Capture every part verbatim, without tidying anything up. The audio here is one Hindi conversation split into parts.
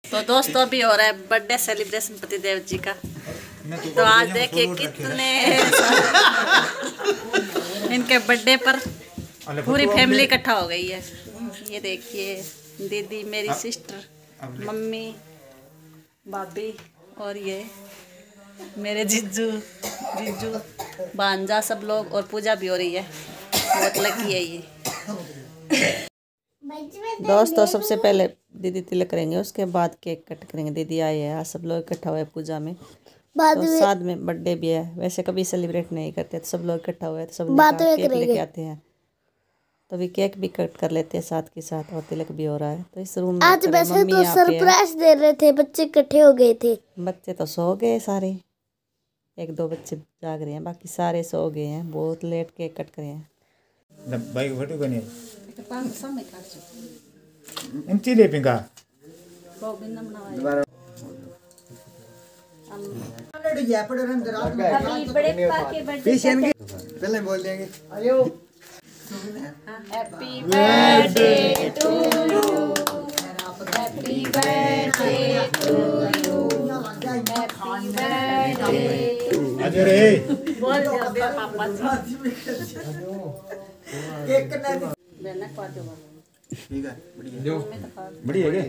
तो दोस्तों अभी हो रहा है बर्थडे सेलिब्रेशन पतिदेव जी का। तो आज देखिए कितने इनके बर्थडे पर पूरी फैमिली इकट्ठा हो गई है। ये देखिए दीदी, मेरी सिस्टर, मम्मी, भाभी और ये मेरे जीजू जीजू भांजा, सब लोग, और पूजा भी हो रही है। बहुत लकी है ये। दोस्तों सबसे पहले दीदी तिलक करेंगे, उसके बाद केक कट करेंगे। दीदी आई है, आज सब लोग इकट्ठा हुए पूजा में। तो में साथ में बर्थडे भी है। वैसे कभी सेलिब्रेट नहीं करते, तो सब लोग इकट्ठा हुए तो सब केक लेके आते हैं। तो अभी केक भी कट कर लेते हैं साथ के साथ, और तिलक भी हो रहा है। तो इस रूम में आज वैसे तो सरप्राइज दे रहे थे, बच्चे इकट्ठे हो गए थे। बच्चे तो सो गए सारे, एक दो बच्चे जाग रहे हैं, बाकी सारे सो गए हैं। बहुत लेट केक कट करे हैं। भाई फोटो बने इंची ले पिंगा पहले बोल देंगे happy birthday to you, happy birthday to you, happy birthday. अरे बोल दे पापा जी। केक कटना देना काटो। ठीक है, बढ़िया जो बढ़िया है।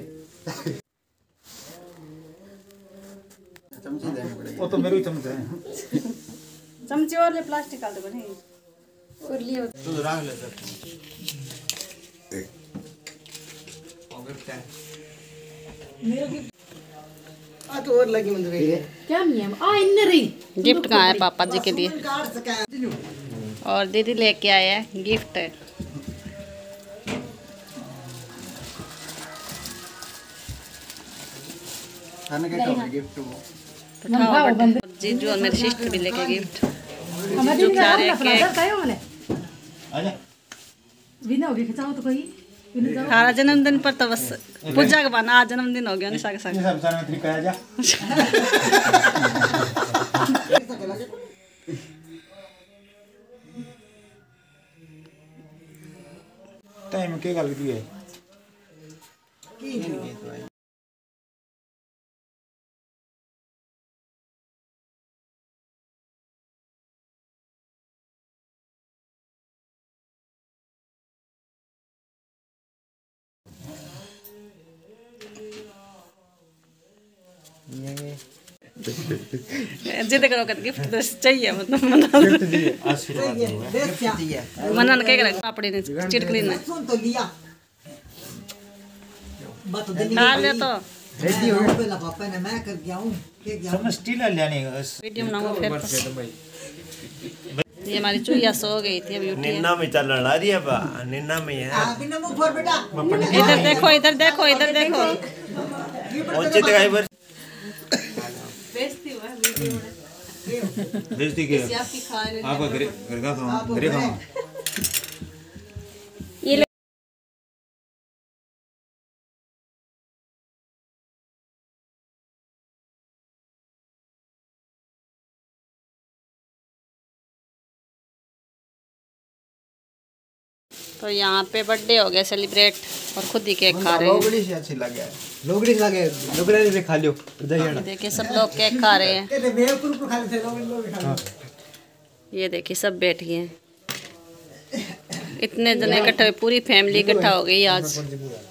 चमची देनी पड़ेगी। वो तो मेरी चमचा है। चमचे और ले, प्लास्टिक का दे बने और लियो तो रख ले सर। और क्या मेरा गिफ्ट आ तो और लगी मंदिर है क्या नियम आ इन रही। गिफ्ट कहाँ है पापा जी के लिए, और दीदी लेके आए हैं गिफ्ट। खाने का क्या गिफ्ट वो जीजू और मेरी सिस्टर भी लेके गिफ्ट। जीजू खा रहे हैं केक। आजा बिना होगी खिंचाओ तो कोई हमारा जन्मदिन पर तो बस पूजा का बना, आज जन्मदिन हो गया निशा के साथ। सब सारे में तरीका आजा टाइम के गल की है की नहीं जिद करो कर गिफ्ट तो चाहिए, मतलब मना गिफ्ट दिए आशीर्वाद दिए मना के करे पापड़ी ने चिटकली ने खा ले तो रेडी हो पहला पापा ने मैं कर गया हूं के गया सब स्टील लेने वीडियो बनाऊंगा फिर। ये हमारी चुईया सो गई थी, अभी उठी है। निन्ना में चलने आ रही है बा, निन्ना में है। बिना मुंह फोड़ बेटा इधर देखो, इधर देखो, इधर देखो। पहुंचे तो कहीं पर बेइज्जती हुआ वीडियो में। बेइज्जती के आपकी खा ले आप घर घर का खाओ, घरे खाओ। तो यहाँ पे बर्थडे हो गया सेलिब्रेट, और खुद ही केक खा रहे हैं। लोगड़ी से अच्छी लगे लोगड़ी से लगे लोगड़ी से खा लियो देखिए सब लोग केक खा रहे हैं। ये देखिए सब बैठ गए हैं, इतने जने इकट्ठे, पूरी फैमिली इकट्ठा हो गई आज।